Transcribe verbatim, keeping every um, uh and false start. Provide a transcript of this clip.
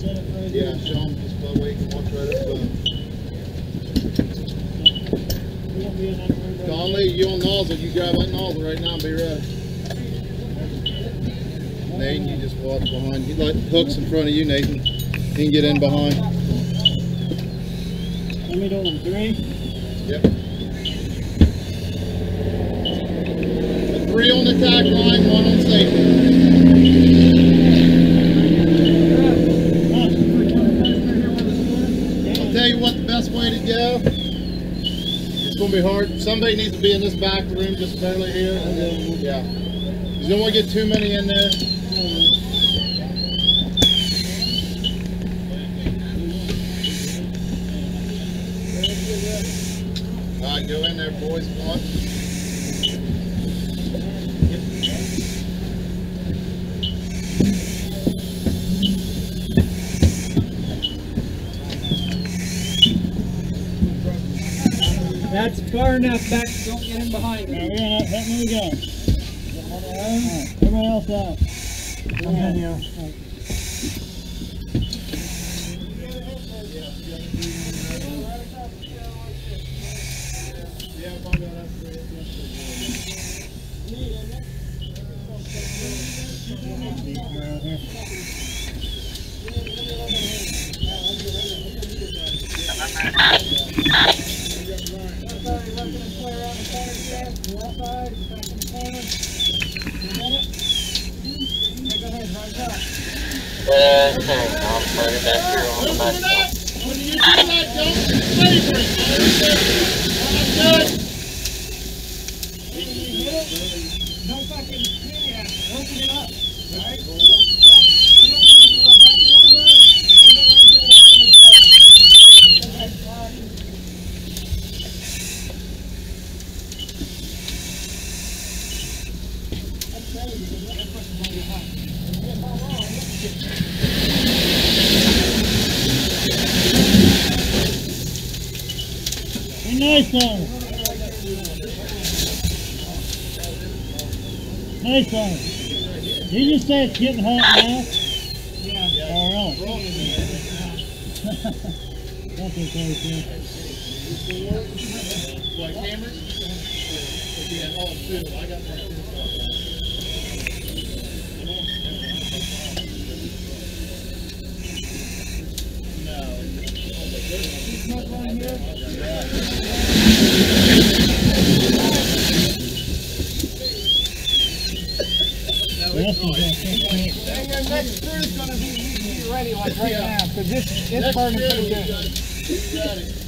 Yeah, show them just by way you can watch right up above. Conley, you on nozzle, you grab that nozzle right now and be ready. Nathan, you just watch behind. You like hooks in front of you, Nathan. You can get in behind. Let me do them three. Yep. Three on the tack line, one on safety. I'll tell you what the best way to go. It's going to be hard. Somebody needs to be in this back room just barely here. And then, yeah. You don't want to get too many in there. All right, go in there, boys. Come on. That's far enough back, don't get in behind it. Now we're gonna let me go. Right. Everybody else out. Come in here. Right. Uh, okay, I'll put it back here on the back. When you do that, don't favor it. Good. Don't fucking, yeah, open it up. Right? Be nice on it. Nice on it. Did you say it's getting hot now? Yeah. Oh, really? That's okay, too. Like cameras? Yeah, all two. I got my two. And your next screw is going to be ready like right now, because this, it's burning pretty good.